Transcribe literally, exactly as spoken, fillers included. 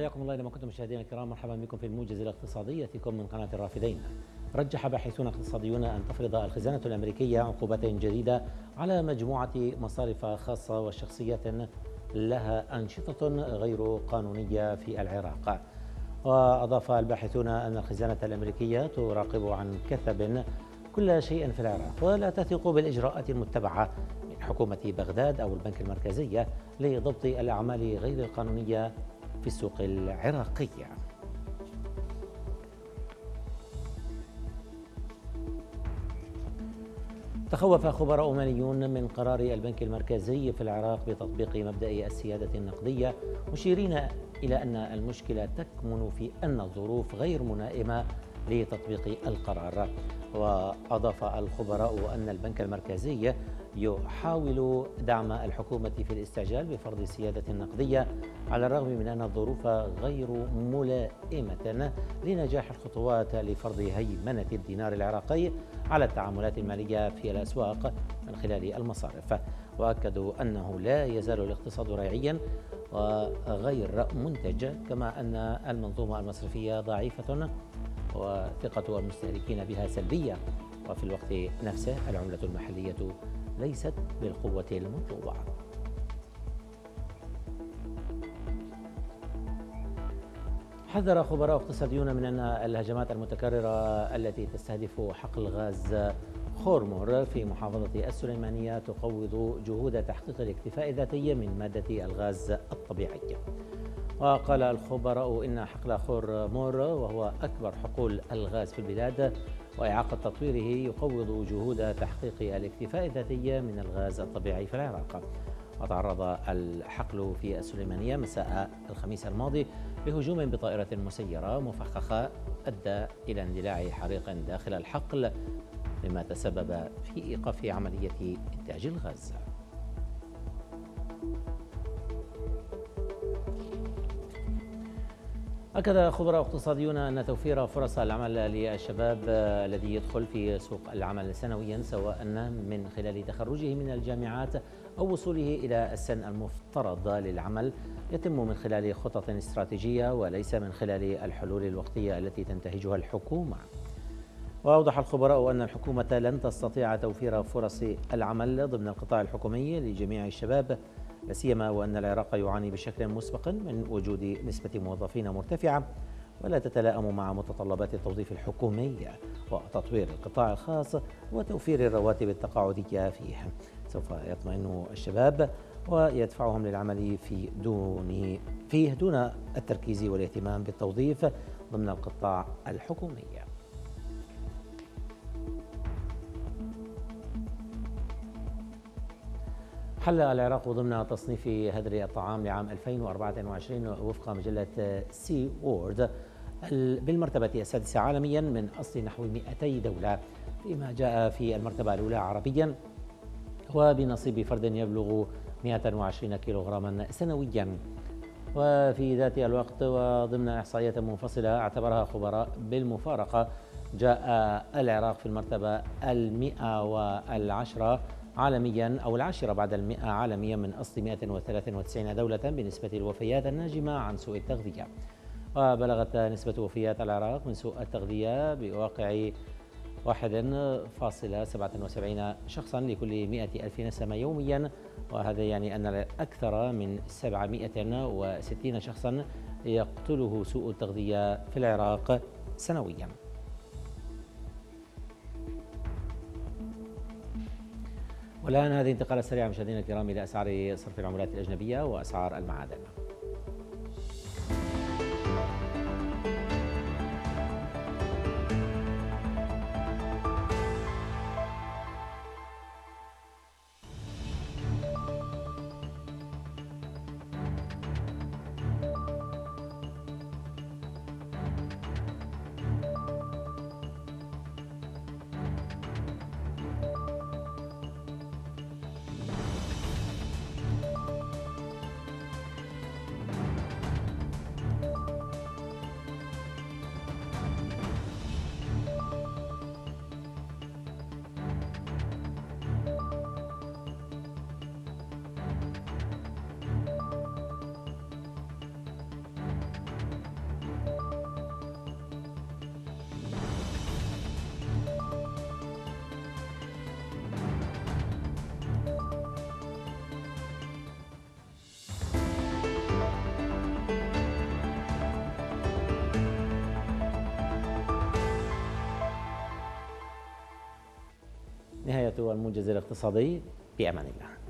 حياكم الله. لما كنتم مشاهدينا الكرام، مرحبا بكم في الموجز الاقتصادي ياتيكم من قناة الرافدين. رجح باحثون اقتصاديون أن تفرض الخزانة الأمريكية عقوبات جديدة على مجموعة مصارف خاصة وشخصيات لها أنشطة غير قانونية في العراق. وأضاف الباحثون أن الخزانة الأمريكية تراقب عن كثب كل شيء في العراق، ولا تثق بالإجراءات المتبعة من حكومة بغداد أو البنك المركزي لضبط الأعمال غير القانونية في السوق العراقية. تخوف خبراء ماليون من قرار البنك المركزي في العراق بتطبيق مبدأ السيادة النقدية، مشيرين إلى أن المشكلة تكمن في أن الظروف غير ملائمة لتطبيق القرار. وأضاف الخبراء أن البنك المركزي يحاول دعم الحكومة في الاستعجال بفرض السيادة النقدية، على الرغم من أن الظروف غير ملائمة لنجاح الخطوات لفرض هيمنة الدينار العراقي على التعاملات المالية في الأسواق من خلال المصارف. وأكدوا أنه لا يزال الاقتصاد ريعيا وغير منتج، كما أن المنظومة المصرفية ضعيفة وثقة المستهلكين بها سلبية، وفي الوقت نفسه العملة المحلية ليست بالقوة المطلوبة. حذر خبراء اقتصاديون من أن الهجمات المتكررة التي تستهدف حقل غاز خورمور في محافظة السليمانية تقوض جهود تحقيق الاكتفاء الذاتي من مادة الغاز الطبيعي. وقال الخبراء إن حقل خورمور، وهو أكبر حقول الغاز في البلاد وإعاقة تطويره، يقوض جهود تحقيق الاكتفاء الذاتي من الغاز الطبيعي في العراق. وتعرض الحقل في السليمانية مساء الخميس الماضي لهجوم بطائرة مسيرة مفخخة أدى إلى اندلاع حريق داخل الحقل، مما تسبب في إيقاف عملية إنتاج الغاز. أكد خبراء اقتصاديون أن توفير فرص العمل للشباب الذي يدخل في سوق العمل سنويا، سواء من خلال تخرجه من الجامعات أو وصوله إلى السن المفترض للعمل، يتم من خلال خطط استراتيجية وليس من خلال الحلول الوقتية التي تنتهجها الحكومة. وأوضح الخبراء أن الحكومة لن تستطيع توفير فرص العمل ضمن القطاع الحكومي لجميع الشباب، لا سيما وأن العراق يعاني بشكل مسبق من وجود نسبة موظفين مرتفعة ولا تتلائم مع متطلبات التوظيف الحكومي وتطوير القطاع الخاص وتوفير الرواتب التقاعدية فيه. سوف يطمئن الشباب ويدفعهم للعمل في دون فيه دون التركيز والاهتمام بالتوظيف ضمن القطاع الحكومي. حل العراق ضمن تصنيف هدر الطعام لعام ألفين وأربعة وعشرين وفق مجلة سي وورد بالمرتبة السادسة عالميا من أصل نحو مئتي دولة، فيما جاء في المرتبة الأولى عربيا وبنصيب فرد يبلغ مئة وعشرين كيلوغراما سنويا. وفي ذات الوقت وضمن إحصائيات منفصلة اعتبرها خبراء بالمفارقة، جاء العراق في المرتبة المئة والعشرة عالميا أو العاشرة بعد المئة عالميا من أصل مئة وثلاثة وتسعين دولة بالنسبة للوفيات الناجمة عن سوء التغذية. وبلغت نسبة وفيات العراق من سوء التغذية بواقع واحد فاصلة سبعة وسبعين شخصا لكل مئة ألف نسمة يوميا، وهذا يعني أن أكثر من سبعمئة وستين شخصا يقتله سوء التغذية في العراق سنويا. والآن هذه انتقالة سريعة مشاهدينا الكرام إلى أسعار صرف العملات الأجنبية وأسعار المعادن. وبركاته، الموجز الاقتصادي. بأمان الله.